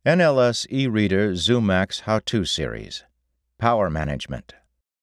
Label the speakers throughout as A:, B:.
A: NLS eReader Zoomax How-To Series. Power Management.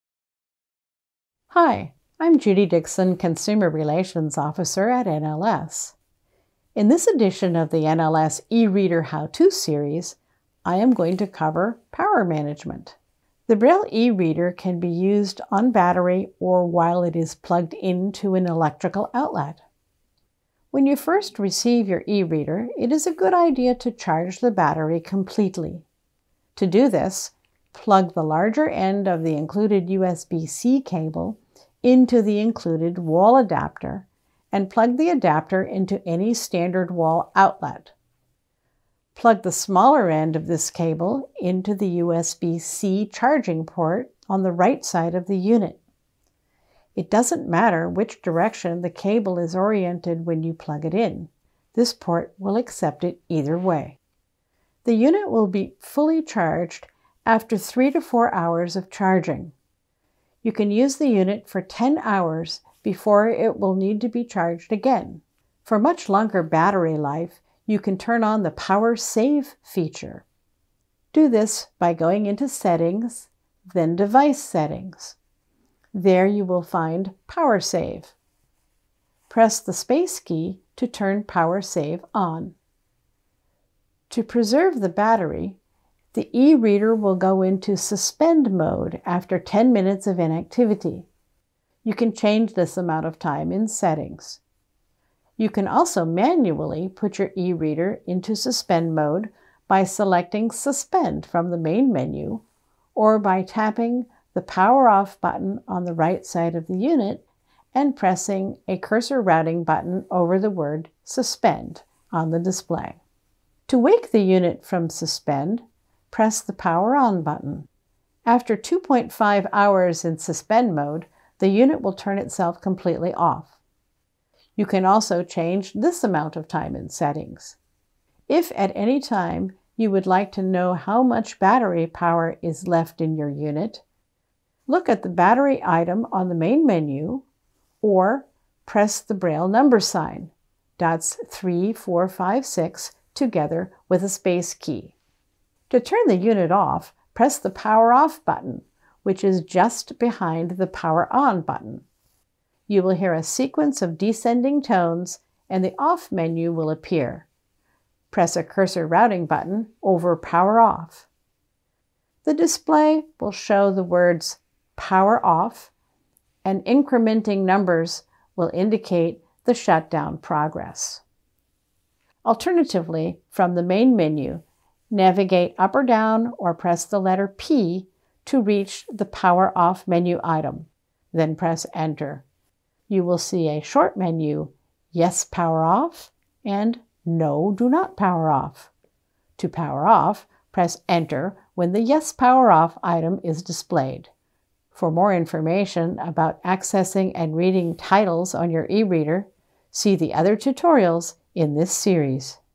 B: Hi, I'm Judy Dixon, Consumer Relations Officer at NLS. In this edition of the NLS eReader How-To Series, I am going to cover power management. The Braille eReader can be used on battery or while it is plugged into an electrical outlet. When you first receive your e-reader, it is a good idea to charge the battery completely. To do this, plug the larger end of the included USB-C cable into the included wall adapter and plug the adapter into any standard wall outlet. Plug the smaller end of this cable into the USB-C charging port on the right side of the unit. It doesn't matter which direction the cable is oriented when you plug it in. This port will accept it either way. The unit will be fully charged after 3 to 4 hours of charging. You can use the unit for 10 hours before it will need to be charged again. For much longer battery life, you can turn on the Power Save feature. Do this by going into Settings, then Device Settings. There you will find Power Save. Press the space key to turn Power Save on. To preserve the battery, the e-reader will go into suspend mode after 10 minutes of inactivity. You can change this amount of time in Settings. You can also manually put your e-reader into suspend mode by selecting Suspend from the main menu or by tapping the Power Off button on the right side of the unit and pressing a cursor routing button over the word Suspend on the display. To wake the unit from suspend, press the Power On button. After 2.5 hours in suspend mode, the unit will turn itself completely off. You can also change this amount of time in Settings. If at any time you would like to know how much battery power is left in your unit, look at the battery item on the main menu or press the Braille number sign, dots 3, 4, 5, 6 together with a space key. To turn the unit off, press the Power Off button, which is just behind the Power On button. You will hear a sequence of descending tones and the Off menu will appear. Press a cursor routing button over Power Off. The display will show the words Power Off, and incrementing numbers will indicate the shutdown progress. Alternatively, from the main menu, navigate up or down or press the letter P to reach the Power Off menu item. Then press Enter. You will see a short menu, Yes, Power Off, and No, Do Not Power Off. To power off, press Enter when the Yes, Power Off item is displayed. For more information about accessing and reading titles on your e-reader, see the other tutorials in this series.